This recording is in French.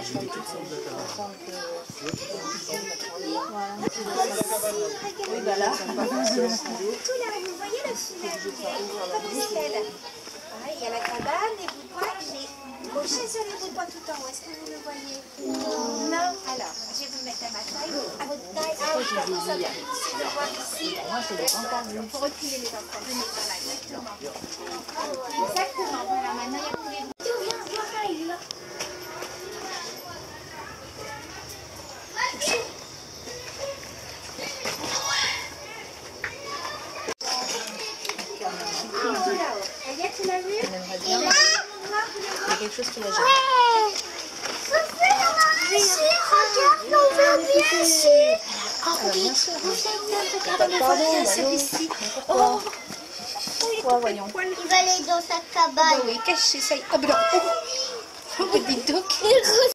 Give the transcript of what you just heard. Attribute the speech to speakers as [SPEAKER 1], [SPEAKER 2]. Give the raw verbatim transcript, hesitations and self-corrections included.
[SPEAKER 1] Oui, bah là.
[SPEAKER 2] Tout là, vous voyez le filet, comme une stèle. Il y a la cabane, les bouts de bois, j'ai couché sur les bouts de bois tout en haut. Est-ce que vous le voyez? Non. Alors, je vais vous mettre à ma taille, à votre taille. Ah oui, comme ça, vous pouvez voir ici. Il faut reculer les enfants. Venez, voilà, exactement. Exactement, voilà, maintenant il y a tous les bouts. Viens, viens, viens, il est là. Regarde, tu l'as vu?
[SPEAKER 1] Il y a quelque chose qui la gêne.
[SPEAKER 2] Ouais. Regarde, on veut bien sûr.
[SPEAKER 1] Ah oui, bien sûr.
[SPEAKER 2] Regarde,
[SPEAKER 1] Pardon,
[SPEAKER 2] celui-ci.
[SPEAKER 1] Oh, pourquoi, voyons.
[SPEAKER 2] Il va aller dans sa cabane.
[SPEAKER 1] Oui, caché, ça y est. Ah ben non. Oh, dis donc.